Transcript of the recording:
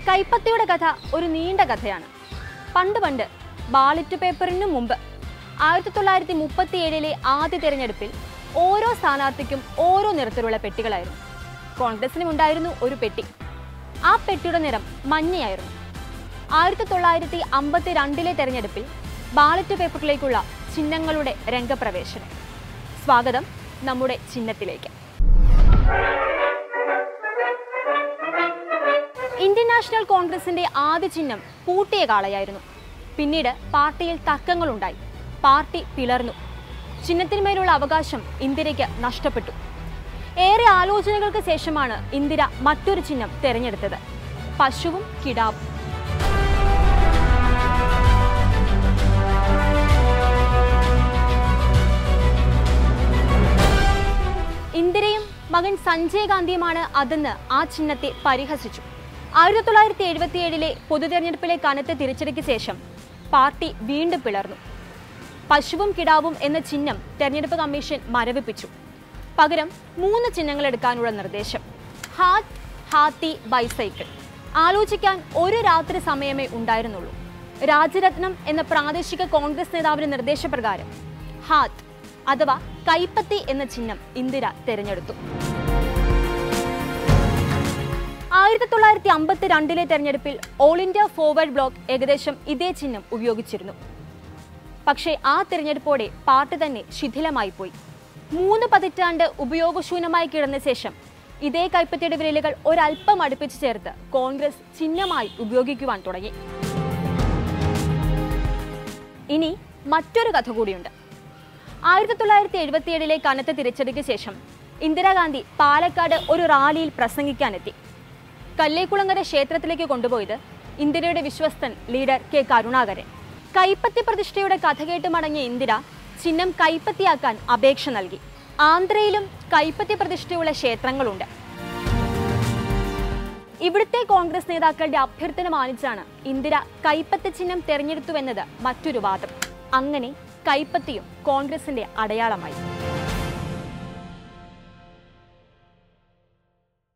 കൈപ്പത്തിയുടെ കഥ ഒരു നീണ്ട കഥയാണ്. പണ്ട് ബാലറ്റ് പേപ്പറിനു മുമ്പ് 1937 ആദ്യ തെരഞ്ഞെടുപ്പിൽ ഓരോ സ്ഥാനാർത്ഥിക്കും ഓരോ നിറത്തിലുള്ള പെട്ടികളായിരുന്നു. കോൺഗ്രസിനും ഉണ്ടായിരുന്നു ഒരു പെട്ടി. ആ പെട്ടിയുടെ നിറം മഞ്ഞയായിരുന്നു. 1952 തെരഞ്ഞെടുപ്പിൽ ബാലറ്റ് പേപ്പറിലേക്കുള്ള ചിഹ്നങ്ങളുടെ രംഗപ്രവേശനം. സ്വാഗതം നമ്മുടെ ചിഹ്നത്തിലേക്ക്. ഇന്ത്യൻ നാഷണൽ കോൺഗ്രസിന്റെ ആദ്യ ചിഹ്നം പൂട്ടിയ കാളയായിരുന്നു. പിന്നീട് പാർട്ടിയിൽ തർക്കങ്ങളുണ്ടായി. പാർട്ടി പിളർന്നു. ചിഹ്നത്തിന്മേലുള്ള അവകാശം ഇന്ദിരയ്ക്ക് നഷ്ടപ്പെട്ടു. ഏറെ ആലോചനകൾക്ക് ശേഷമാണ് ഇന്ദിര മറ്റൊരു ചിഹ്നം തെരഞ്ഞെടുത്തത്, പശുവും കിടാവും. ഇന്ദിരയും മകൻ സഞ്ജയ് ഗാന്ധിയുമാണ് അതെന്ന് ആ ചിഹ്നത്തെ പരിഹസിച്ചു. 1977 പൊതു തെരഞ്ഞെടുപ്പിലെ കനത്ത തിരിച്ചടിക്ക് ശേഷം പാർട്ടി വീണ്ടും പിളർന്നു. പശുവും കിടാവും എന്ന ചിഹ്നം തെരഞ്ഞെടുപ്പ് കമ്മീഷൻ മരവിപ്പിച്ചു. പകരം 3 ചിഹ്നങ്ങൾ എടുക്കാനുള്ള നിർദ്ദേശം. ഹാത്ത്, ഹാത്തി, ബൈസൈക്കിൾ. ആലോചിക്കാൻ ഒരു രാത്രി സമയമേ ഉണ്ടായിരുന്നുള്ളൂ. രാജരത്നം എന്ന പ്രാദേശിക കോൺഗ്രസ് നേതാവിന്റെ നിർദ്ദേശപ്രകാരം ഹാത്ത് അഥവാ കൈപ്പത്തി എന്ന ചിഹ്നം ഇന്ദിര തെരഞ്ഞെടുത്തു. 1952 തെരഞ്ഞെടുപ്പിൽ ഓൾ ഇന്ത്യ ഫോർവേഡ് ബ്ലോക്ക് ഏകദേശം ഇതേ ചിഹ്നം ഉപയോഗിച്ചിരുന്നു. പക്ഷേ ആ തെരഞ്ഞെടുപ്പോടെ പാർട്ടി തന്നെ ശിഥിലമായി പോയി. 3 പതിറ്റാണ്ട് ഉപയോഗശൂന്യമായി കിടന്ന ശേഷം ഇതേ കൈപ്പത്തിയുടെ വിരലുകൾ ഒരൽപ്പം അടുപ്പിച്ച് ചേർത്ത് കോൺഗ്രസ് ചിഹ്നമായി ഉപയോഗിക്കുവാൻ തുടങ്ങി. ഇനി മറ്റൊരു കഥ കൂടിയുണ്ട്. 1977 കനത്ത തിരിച്ചടിക്ക് ശേഷം ഇന്ദിരാഗാന്ധി പാലക്കാട് ഒരു റാലിയിൽ പ്രസംഗിക്കാനെത്തി. കല്ലേക്കുളങ്ങര ക്ഷേത്രത്തിലേക്ക് കൊണ്ടുപോയത് ഇന്ദിരയുടെ വിശ്വസ്തൻ ലീഡർ കെ കരുണാകരൻ. കൈപ്പത്തി പ്രതിഷ്ഠയുടെ കഥ കേട്ട് മടങ്ങിയ ഇന്ദിര ചിഹ്നം കൈപ്പത്തിയാക്കാൻ അപേക്ഷ നൽകി. ആന്ധ്രയിലും കൈപ്പത്തി പ്രതിഷ്ഠയുള്ള ക്ഷേത്രങ്ങളുണ്ട്. ഇവിടുത്തെ കോൺഗ്രസ് നേതാക്കളുടെ അഭ്യർത്ഥന മാനിച്ചാണ് ഇന്ദിര കൈപ്പത്തി ചിഹ്നം തെരഞ്ഞെടുത്തുവെന്നത് മറ്റൊരു വാദം. അങ്ങനെ കൈപ്പത്തിയും കോൺഗ്രസിന്റെ അടയാളമായി.